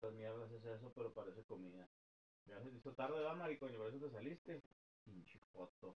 mierdas es eso, pero parece comida. Ya se te hizo tarde, va, maricón, y por eso te saliste. Pinche foto.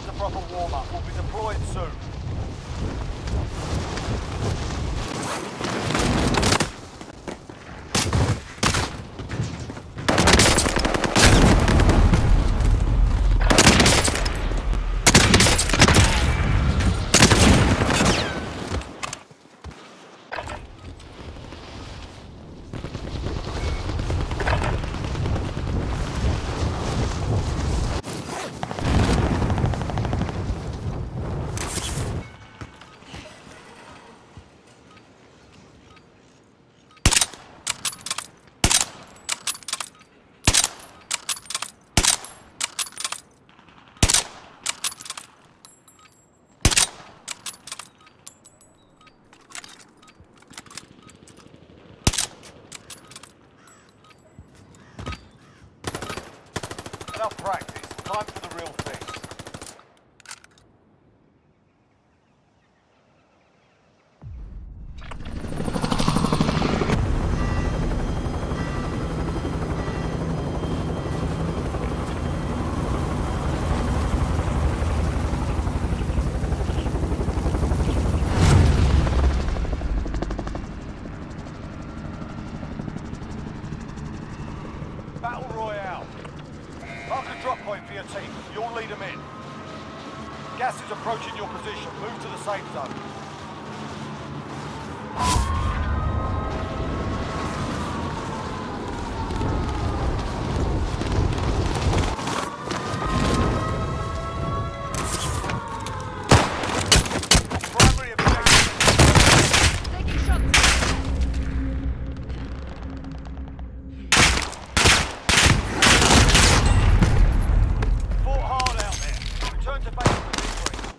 yourselves a proper warm-up. We'll be deployed soon. Enough practice. Time for the real thing. Battle Royale. Mark a drop point for your team. You'll lead them in. Gas is approaching your position. Move to the safe zone. Primary objective. Taking shots. Fought hard out there. Return to base for victory.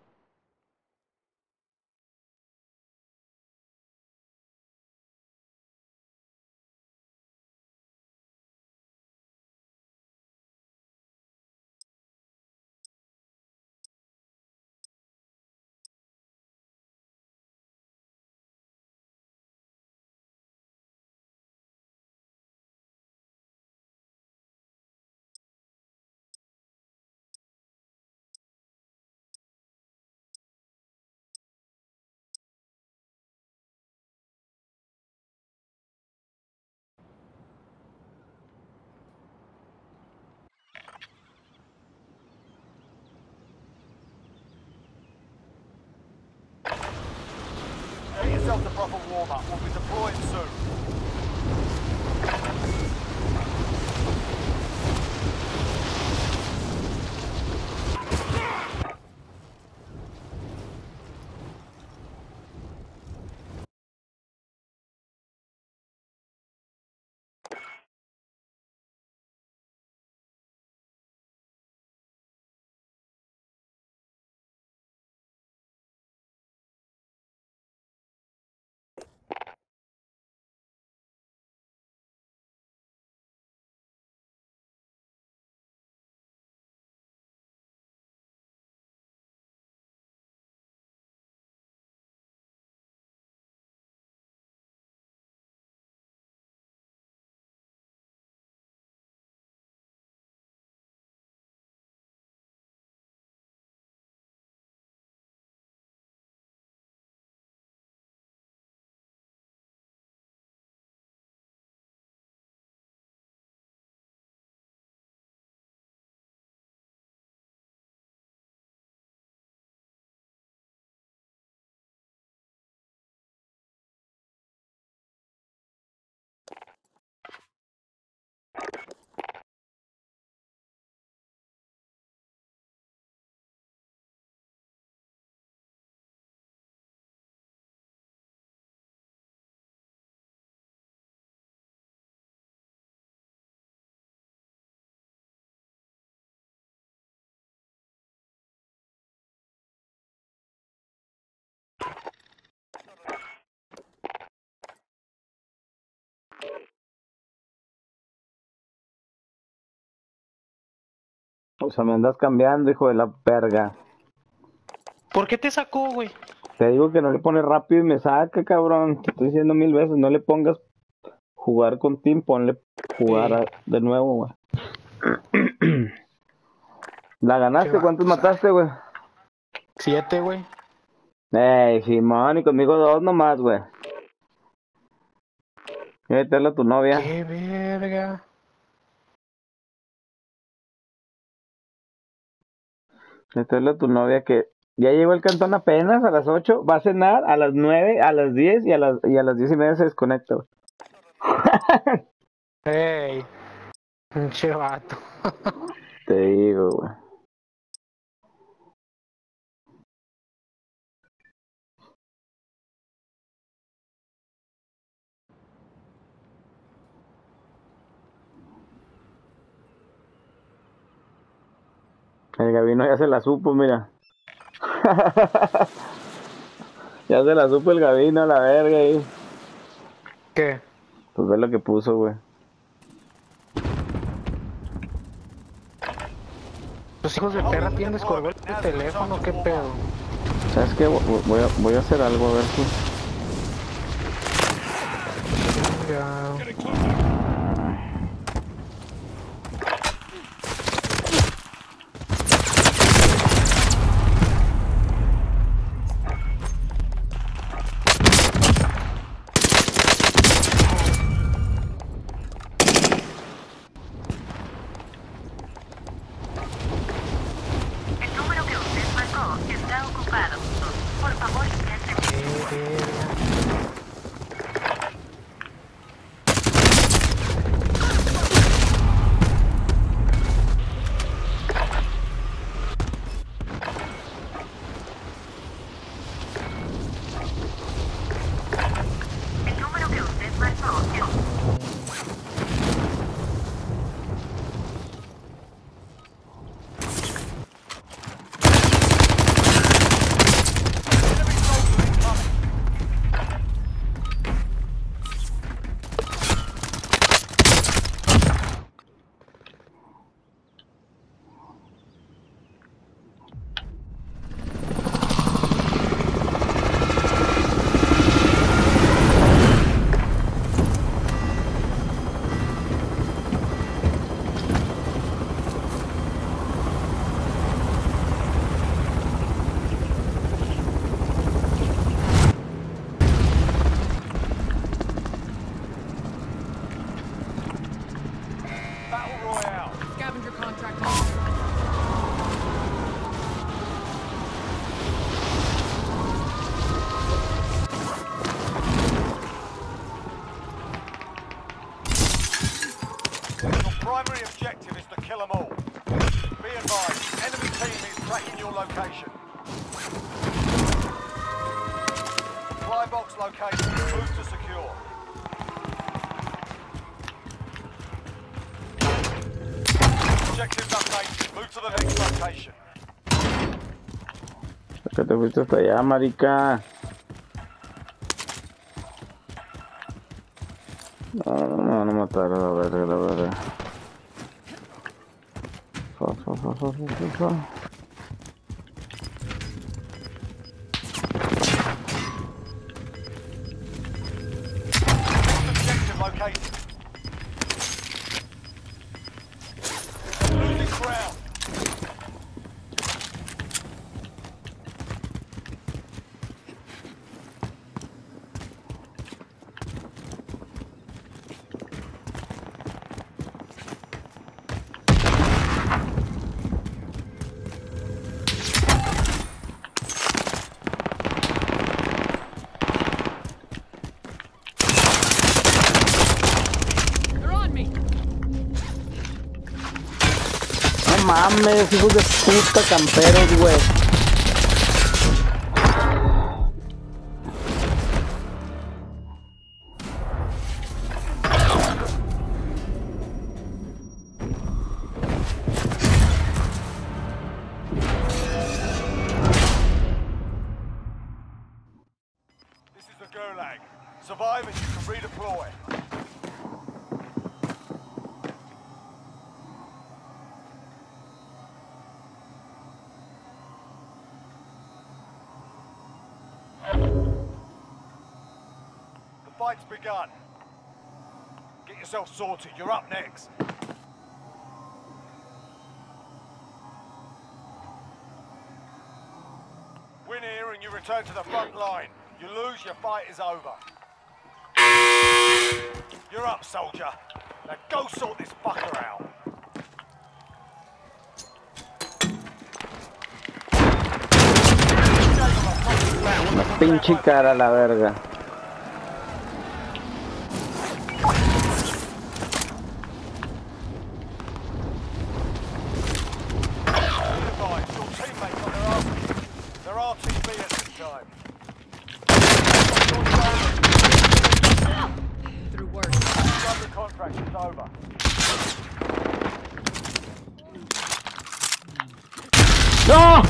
Get yourself a proper warm-up. We'll be deployed soon. O sea, me andas cambiando, hijo de la verga. ¿Por qué te sacó, güey? Te digo que no le pones rápido y me saca, cabrón. Te estoy diciendo 1000 veces, no le pongas jugar con team, ponle jugar Sí. de nuevo, güey. ¿La ganaste? va, ¿Cuántos o sea, mataste, güey? 7, güey. Ey, Simón, y conmigo 2 nomás, güey. Métela a tu novia. Qué verga. Métela a tu novia que ya llegó el cantón apenas a las 8. Va a cenar a las 9, a las 10 y a las 10:30 se desconecta, güey. Ey, pinche vato. Te digo, güey. El Gabino ya se la supo, mira. Ya se la supo el Gabino a la verga ahí. ¿Qué? Pues ve lo que puso, güey. Los hijos de perra tienen descolgado el teléfono, qué pedo. ¿Sabes qué? Voy a hacer algo, a ver si... Ya. El número que usted marcó está ocupado. Por favor, intente. Qué verga. El número que usted marcó Enemy soldier incoming. Battle Royale. Scavenger contract. Your primary objective is to kill them all. Be advised, enemy team is tracking your location. Supply box location. Move to secure. Objectives updated. Move to the next location. ¿Por qué te fuiste hasta allá, marica? No, no mataron, la verga, la verga. Fa. Objective located. Losing ground. They're on me. No mames, hijos de puta camperos, güey. This is the Gulag. Survive and you can redeploy. The fight's begun. Get yourself sorted. You're up next. return to the front line. You lose, your fight is over. You're up, soldier. Now go sort this fucker out. Una pinche cara a la verga. They're RTV at this time. Through work. The contract is over. ¡No!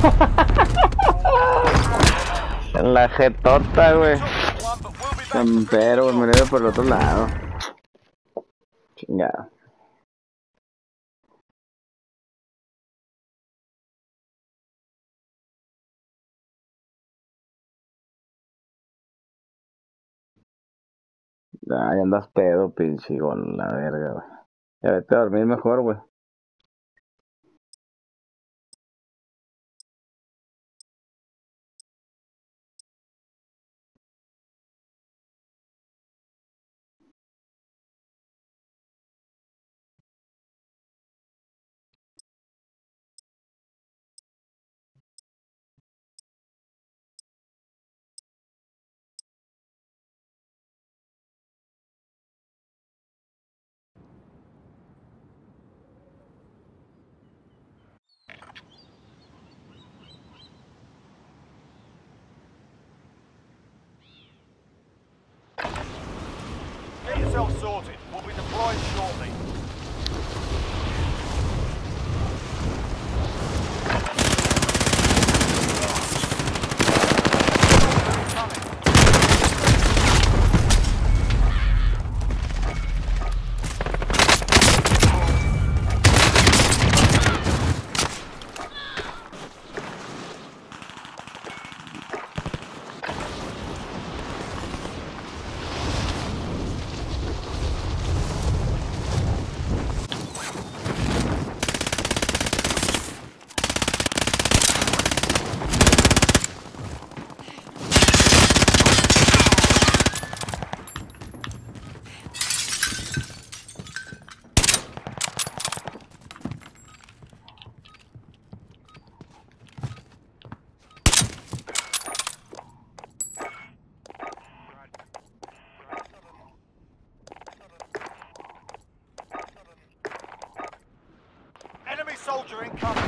En la jetota, güey. Pero me lo iba por el otro lado. Chingada. Ay, andas pedo, pinche con la verga, güey. Ya vete a dormir mejor, güey. Get yourself sorted. We'll be deployed shortly. Enemy soldier incoming.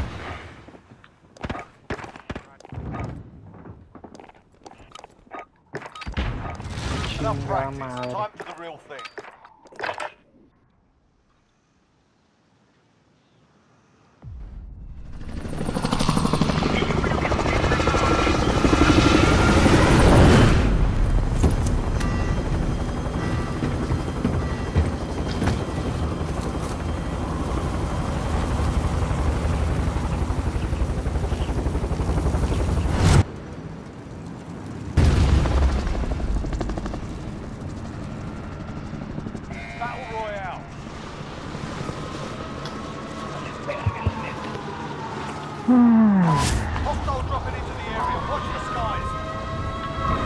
Enough practice. Time for the real thing. Battle Royale. Hostile dropping into the area. Watch the skies.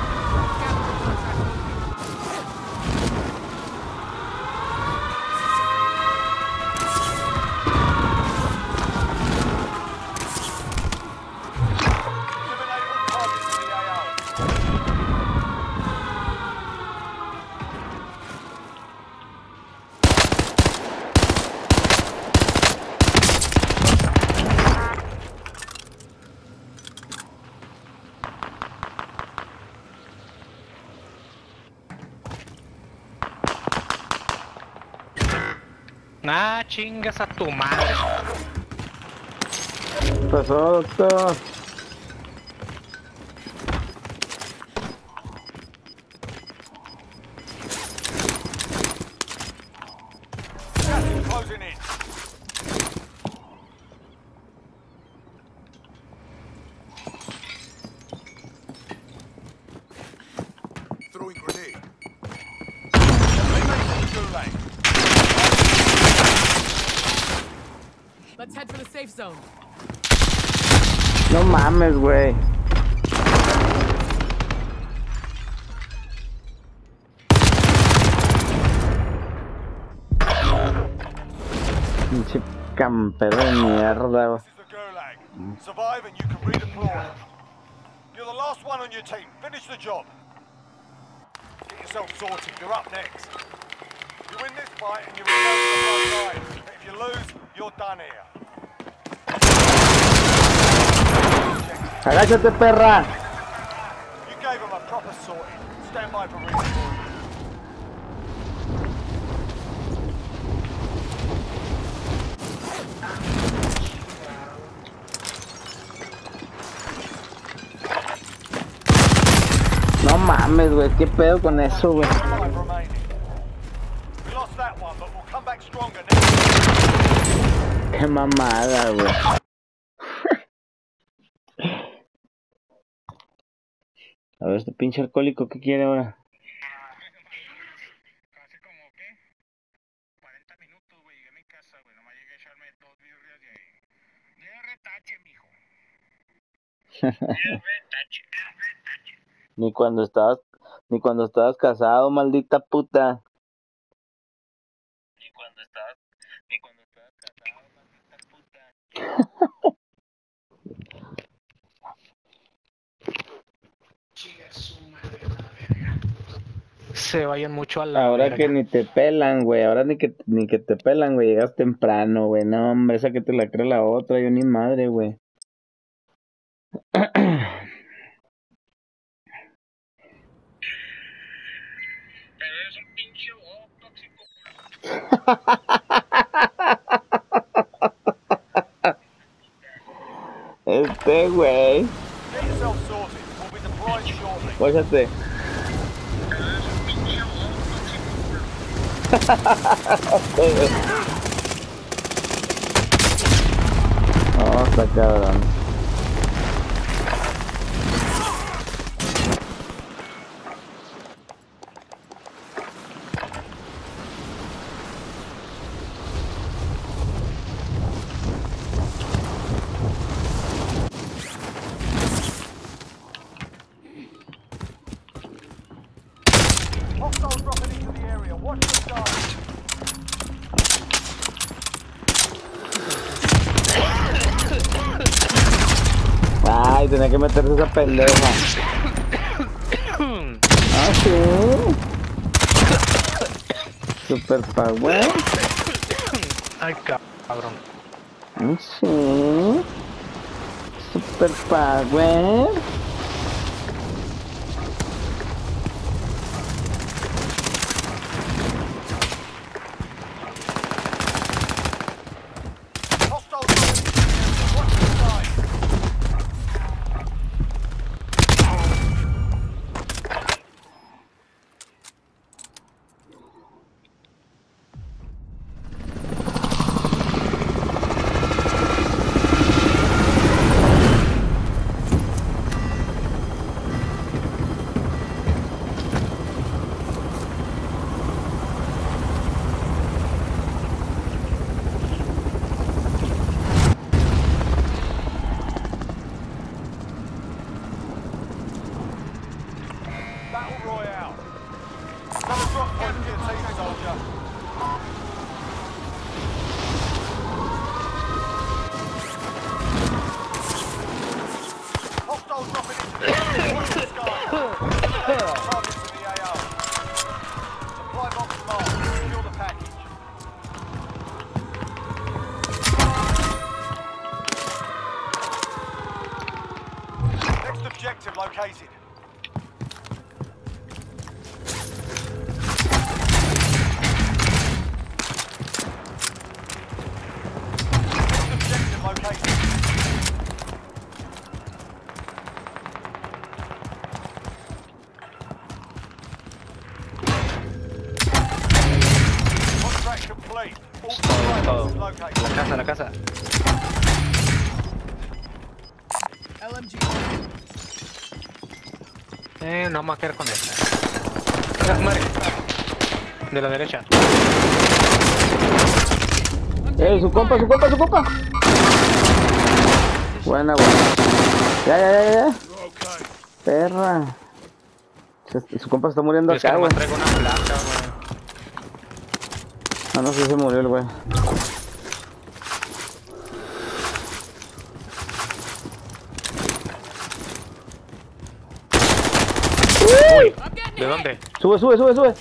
Eliminate all targets in the AO. Ah, chingas a tu madre. ¿Qué pasó, doctor? Gas is closing in. Throwing grenade. Eliminate the gulag. Let's head for the safe zone. No mames, güey. Pinche campero de mierda, güey. This is the Gulag. Survive and you can redeploy. You're the last one on your team. Finish the job. Get yourself sorted. You're up next. You win this fight and you return to the front line. But if you lose, you're done here. Agáchate, perra. You gave them a proper sorting. Stand by for redeployment. No mames, güey. ¿Qué pedo con eso, güey? 5 remaining. We lost that one, but we'll come back stronger next time. Qué mamada, güey. A ver, este pinche alcohólico, ¿qué quiere ahora? Hace como, ¿qué? 40 minutos, güey, llegué a mi casa, güey, nomás llegué a echarme 2 birrias de retache, mijo. De retache. Ni cuando estabas casado, maldita puta. Ni cuando estabas casado, maldita puta. Se vayan mucho a la Ahora verga. que ni te pelan, güey. Ahora ni que te pelan, güey. Llegas temprano, güey. No, hombre, esa que te la cree la otra. Yo ni madre, güey. Pero eres un pinche bobo tóxico, Este, güey. Get yourself sorted. We'll be deploying shortly. Póchate. Oh, está cabrón. Hostiles dropping into the area. Watch the sky. Ay, tenía que meterse esa pendeja. Ah, sí. Super power. Ay, cabrón. Ah, sí. Super power. Hostiles dropping into the area. Watch the sky. Battle Royale. Another drop point for your team, soldier. Hostiles dropping into the area. Watch the sky. Eliminate targets in the AO. Supply box marked. Secure the package. Next objective located. Objective located. Contract complete. All supply boxes located. La casa. LMG. No me voy a quedar con esta. Madre. De la derecha. Su compa. Buena. Ya. Okay. Perra. Su compa está muriendo Es que acá, güey. nomás traigo una placa, güey. Ah, no sé si se murió el güey. ¿De dónde? Sube, sube, sube, sube.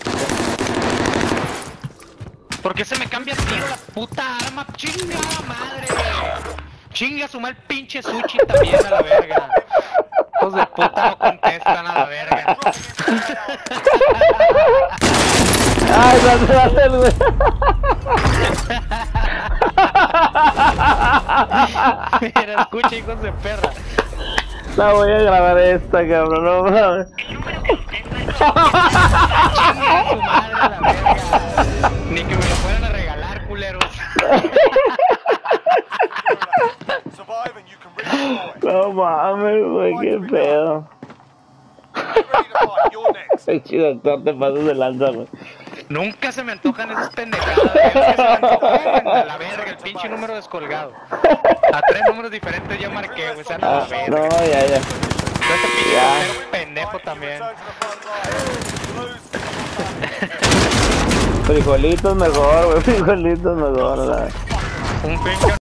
¿Por qué se me cambia el tiro la puta arma? ¡Chingada madre! Chinga su mal pinche Sushi también a la verga. Hijos de puta no contestan a la verga. Ay, no se va a hacer, güey. Mira, escucha, hijos de perra. La voy a grabar esta, cabrón, no mames. Chinga su madre a la verga. Ni que me lo fueran a regalar, culeros. Survive and you can redeploy. No mames, güey, qué pedo. Get ready to fight. You're next. Qué chido, doctor, te pasas de lanza, güey. Nunca se me antojan esas pendejadas. Nunca se me antojan. A la verga, el pinche número descolgado. A 3 números diferentes ya marqué, güey. Sean a la verga. No, ya, ya. Este pinche Ya. portero pendejo también. Return to the front line. Lose. Frijolitos mejor, güey, frijolitos mejor, la. Un pinche